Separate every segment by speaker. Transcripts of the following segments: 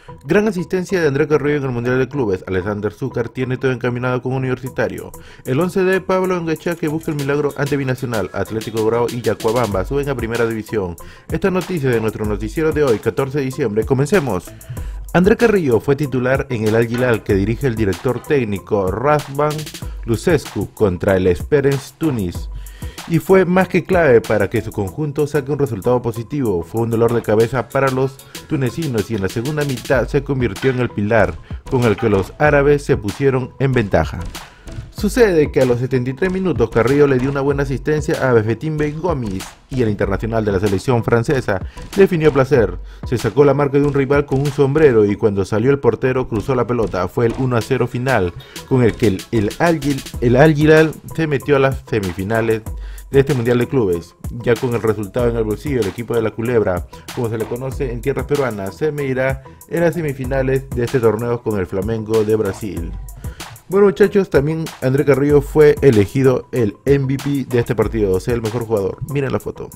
Speaker 1: Gran asistencia de André Carrillo en el Mundial de Clubes. Alexander Zúcar tiene todo encaminado con Universitario. El 11 de Pablo Bengoechea que busca el milagro ante Binacional. Atlético Grau y Yacuabamba suben a Primera División. Esta noticia de nuestro noticiero de hoy, 14 de diciembre. Comencemos. André Carrillo fue titular en el Al Hilal que dirige el director técnico Razvan Lucescu contra el Esperance Tunis, y fue más que clave para que su conjunto saque un resultado positivo. Fue un dolor de cabeza para los tunecinos y en la segunda mitad se convirtió en el pilar con el que los árabes se pusieron en ventaja. Sucede que a los 73 minutos Carrillo le dio una buena asistencia a Befetim Ben Gomis y el internacional de la selección francesa definió a placer. Se sacó la marca de un rival con un sombrero y cuando salió el portero cruzó la pelota. Fue el 1-0 final con el que el Al Hilal se metió a las semifinales de este Mundial de Clubes. Ya con el resultado en el bolsillo, el equipo de la Culebra, como se le conoce en tierras peruanas, se medirá en las semifinales de este torneo con el Flamengo de Brasil. Bueno muchachos, también André Carrillo fue elegido el MVP de este partido, o sea el mejor jugador. Miren la foto.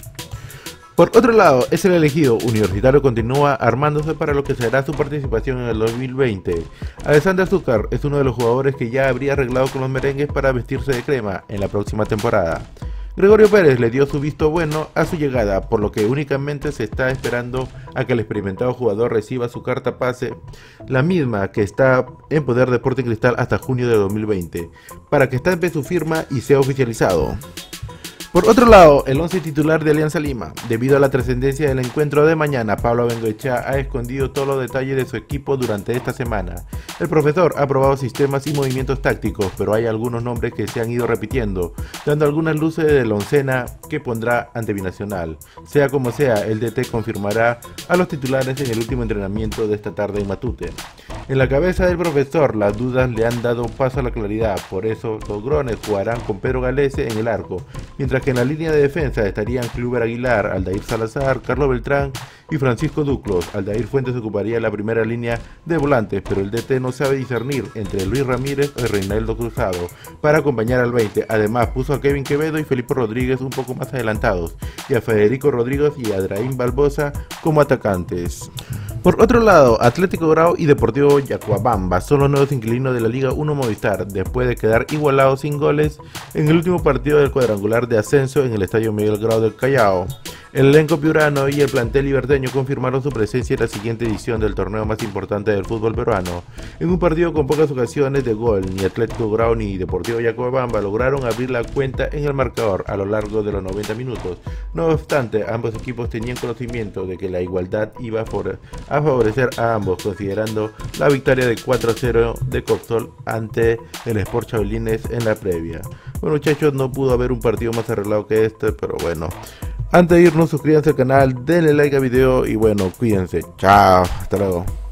Speaker 1: Por otro lado, es el elegido. Universitario continúa armándose para lo que será su participación en el 2020. Alexander Zúcar es uno de los jugadores que ya habría arreglado con los merengues para vestirse de crema en la próxima temporada. Gregorio Pérez le dio su visto bueno a su llegada, por lo que únicamente se está esperando a que el experimentado jugador reciba su carta pase, la misma que está en poder de Sporting Cristal hasta junio de 2020, para que estampe su firma y sea oficializado. Por otro lado, el 11 titular de Alianza Lima. Debido a la trascendencia del encuentro de mañana, Pablo Bengoechea ha escondido todos los detalles de su equipo durante esta semana. El profesor ha probado sistemas y movimientos tácticos, pero hay algunos nombres que se han ido repitiendo, dando algunas luces de la oncena que pondrá ante Binacional. Sea como sea, el DT confirmará a los titulares en el último entrenamiento de esta tarde en Matute. En la cabeza del profesor, las dudas le han dado paso a la claridad, por eso los Grones jugarán con Pedro Galese en el arco, mientras que en la línea de defensa estarían Kluber Aguilar, Aldair Salazar, Carlos Beltrán y Francisco Duclos. Aldair Fuentes ocuparía la primera línea de volantes, pero el DT no sabe discernir entre Luis Ramírez y Reinaldo Cruzado para acompañar al 20. Además puso a Kevin Quevedo y Felipe Rodríguez un poco más adelantados, y a Federico Rodríguez y a Adraín Barbosa como atacantes. Por otro lado, Atlético Grau y Deportivo Yacuabamba son los nuevos inquilinos de la Liga 1 Movistar, después de quedar igualados sin goles en el último partido del cuadrangular de ascenso en el Estadio Miguel Grau del Callao. El elenco piurano y el plantel liberteño confirmaron su presencia en la siguiente edición del torneo más importante del fútbol peruano. En un partido con pocas ocasiones de gol, ni Atlético Grau ni Deportivo Yacuabamba lograron abrir la cuenta en el marcador a lo largo de los 90 minutos. No obstante, ambos equipos tenían conocimiento de que la igualdad iba a favorecer a ambos, considerando la victoria de 4-0 de Coxol ante el Sport Chabelines en la previa. Bueno muchachos, no pudo haber un partido más arreglado que este, pero bueno. Antes de irnos, suscríbanse al canal, denle like al video y bueno, cuídense. Chao, hasta luego.